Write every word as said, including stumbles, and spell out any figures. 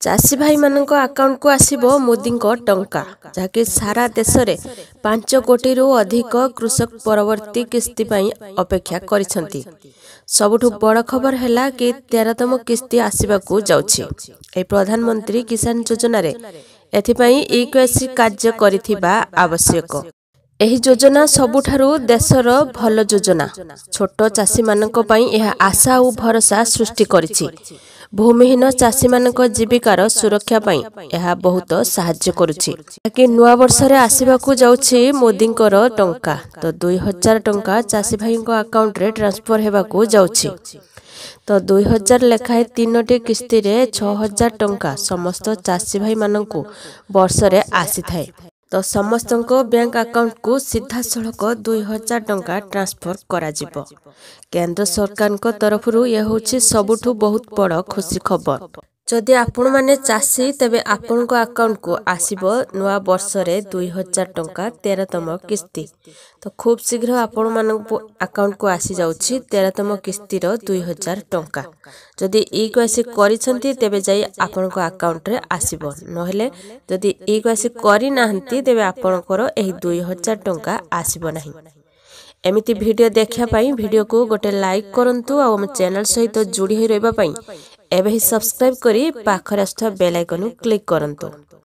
चाषी भाई मानक अकाउंट को आसीबो मोदी टंका जहाँकि सारा देश में पांच कोटी रु अधिक कृषक परवर्ती किस्ती पाई अपेक्षा करिसंती। सबुठु बड़ खबर है कि तेरहतम किस्ती आसवाकू जाउछि। ए प्रधानमंत्री किसान योजना रे एथिपाई ई केवाईसी कार्य करिथिबा आवश्यक। एही योजना सबुठारु देशर भल योजना। छोट चाषी मानक पई यह आशा और भरोसा सृष्टि करिछि। भूमिहीन चाषी मानक जीविकार सुरक्षा पई यह बहुत सहाय्य करुछि। कि नुआ वर्ष रे आसीबाकू जाउछि मोदींकर टंका तो दुई हजार टंका चाषी भाईंको अकाउंट रे ट्रांसफर हेबाकू जाउछि। तो दुई हजार लेखाए तीनोटी किस्ती रे छह हजार टंका समस्त चाषी भाई मानकू वर्ष रे आसी थाए। तो समस्त बैंक अकाउंट को सीधा सड़क दुई हजार टंका ट्रांसफर करा जिवो। केंद्र सरकार को तरफ यह होछि सबुठु बहुत बड़ खुशी खबर। जदि आपण माने चाषी तेबे आपण को अकाउंट को आसीबो नुआ वर्ष रे दुई हजार टंका तेरहतम किस्ती। तो खूब शीघ्र आपण मान अकाउंट को आसी जाउछि तेरहतम किस्ती रो दुई हजार टंका। जदि ई केवाईसी करिसंती तेबे जाई आपण को अकाउंट रे आसीबो। नहले जदि ई केवाईसी करि नाहंती तेबे आपणकर एही दुई हजार टंका आसीबो नाही। एमिति वीडियो देखिया पाई वीडियो को गोटे लाइक करंतु और हम चैनल सहित जोड़ी होई रहबा पाई एबे ही सब्सक्राइब करी पाखरे आस्था बेल आइकन क्लिक करंतु।